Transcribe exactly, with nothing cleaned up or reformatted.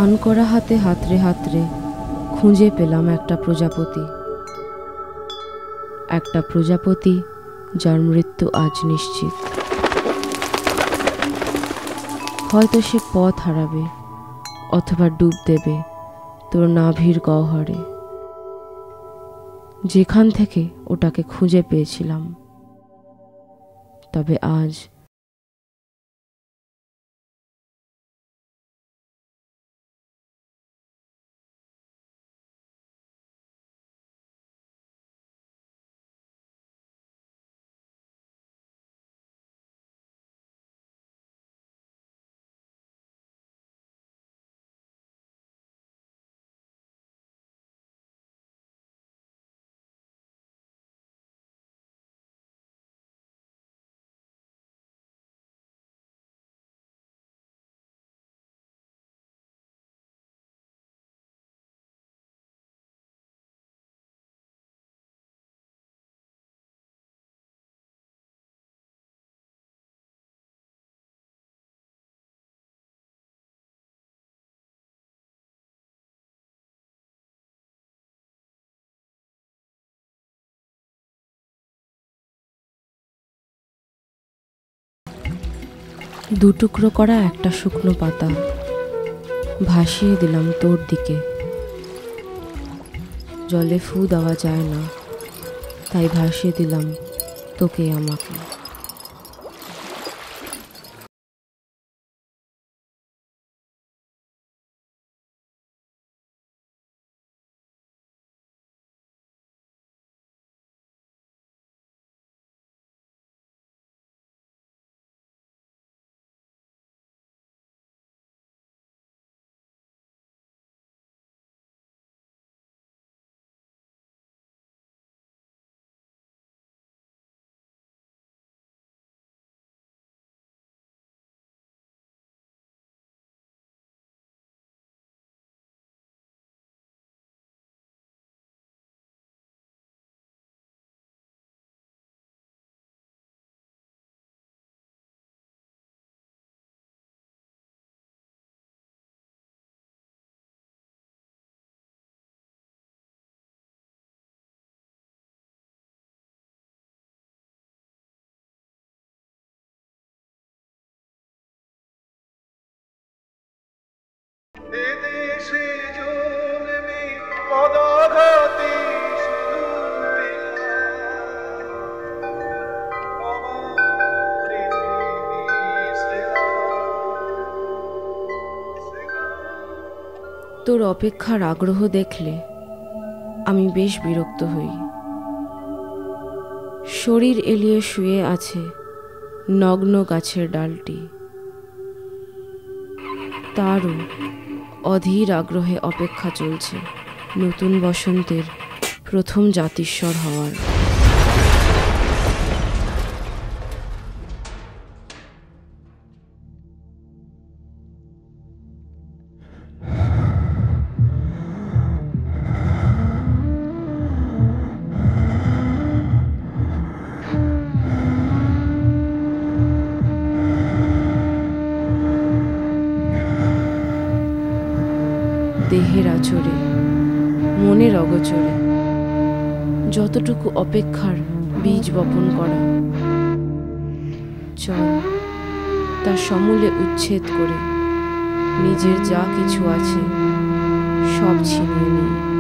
ভান করা হাতে হাতড়ে হাতড়ে খুঁজে পেলাম একটা প্রজাপতি, একটা প্রজাপতি যার মৃত্যু আজ নিশ্চিত। হয়তো সে পথ হারাবে অথবা ডুব দেবে তোর নাভির গহ্বরে, যেখান থেকে ওটাকে খুঁজে পেয়েছিলাম। তবে আজ দুটুকরো করা একটা শুকনো পাতা ভাসিয়ে দিলাম তোর দিকে। জলে ফু দেওয়া যায় না, তাই ভাসিয়ে দিলাম তোকে আমাকে। তোর অপেক্ষার আগ্রহ দেখলে আমি বেশ বিরক্ত হই। শরীর এলিয়ে শুয়ে আছে নগ্ন গাছের ডালটি, তারও অধীর আগ্রহে অপেক্ষা চলছে নতুন বসন্তের প্রথম জাতিস্বর হওয়ার। দেহের আচরে, মনের অগোচরে যতটুকু অপেক্ষার বীজ বপন করা, চল তা সমূলে উচ্ছেদ করে নিজের যা কিছু আছে সব ছিনিয়ে নিই।